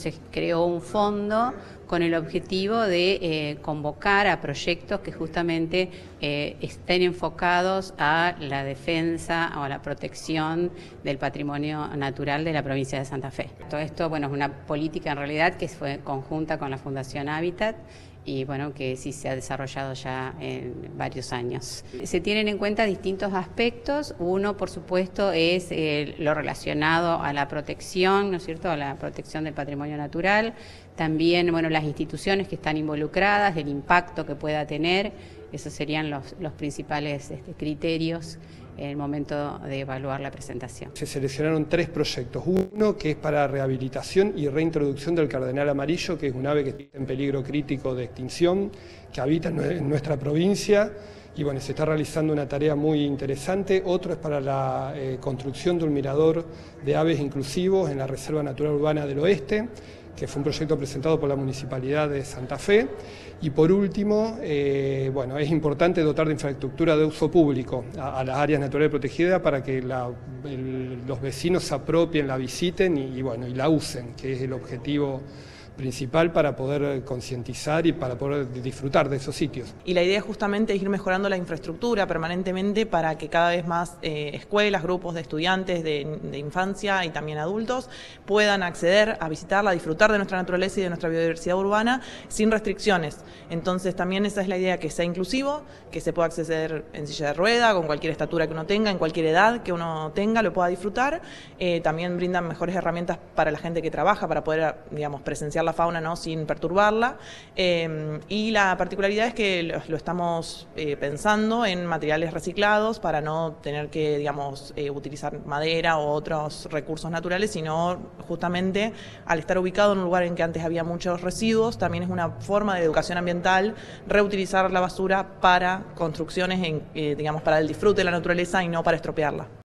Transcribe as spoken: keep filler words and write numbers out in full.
se creó un fondo con el objetivo de eh, convocar a proyectos que justamente eh, estén enfocados a la defensa o a la protección del patrimonio natural de la provincia de Santa Fe. Todo esto, bueno, es una política en realidad que fue conjunta con la Fundación Hábitat y bueno, que sí se ha desarrollado ya en varios años. Se tienen en cuenta distintos aspectos. Uno, por supuesto, es eh, lo relacionado a la protección, ¿no es cierto?, a la protección del patrimonio natural. También, bueno, las instituciones que están involucradas, el impacto que pueda tener. Esos serían los, los principales este, criterios en el momento de evaluar la presentación. Se seleccionaron tres proyectos. Uno que es para rehabilitación y reintroducción del cardenal amarillo, que es un ave que está en peligro crítico de extinción, que habita en nuestra provincia. Y bueno, se está realizando una tarea muy interesante. Otro es para la eh, construcción de un mirador de aves inclusivos en la Reserva Natural Urbana del Oeste, que fue un proyecto presentado por la Municipalidad de Santa Fe. Y por último, eh, bueno, es importante dotar de infraestructura de uso público a, a las áreas naturales protegidas para que la, el, los vecinos se apropien, la visiten y, y, bueno, y la usen, que es el objetivo principal para poder concientizar y para poder disfrutar de esos sitios. Y la idea justamente es ir mejorando la infraestructura permanentemente para que cada vez más eh, escuelas, grupos de estudiantes de, de infancia y también adultos puedan acceder a visitarla, a disfrutar de nuestra naturaleza y de nuestra biodiversidad urbana sin restricciones. Entonces también esa es la idea, que sea inclusivo, que se pueda acceder en silla de rueda, con cualquier estatura que uno tenga, en cualquier edad que uno tenga, lo pueda disfrutar. Eh, también brindan mejores herramientas para la gente que trabaja, para poder, digamos, presenciar la fauna, ¿no?, sin perturbarla, eh, y la particularidad es que lo, lo estamos eh, pensando en materiales reciclados para no tener que, digamos, eh, utilizar madera o otros recursos naturales, sino justamente al estar ubicado en un lugar en que antes había muchos residuos, también es una forma de educación ambiental reutilizar la basura para construcciones, en, eh, digamos, para el disfrute de la naturaleza y no para estropearla.